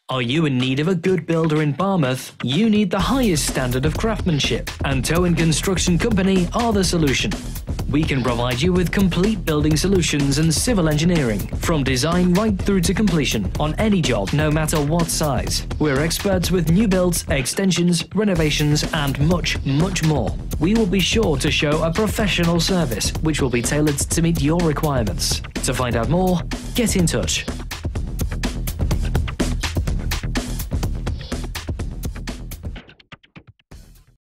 Are you in need of a good builder in Barmouth? You need the highest standard of craftsmanship, and Tywyn Construction Company are the solution. We can provide you with complete building solutions and civil engineering, from design right through to completion, on any job, no matter what size. We're experts with new builds, extensions, renovations, and much, much more. We will be sure to show a professional service, which will be tailored to meet your requirements. To find out more, get in touch.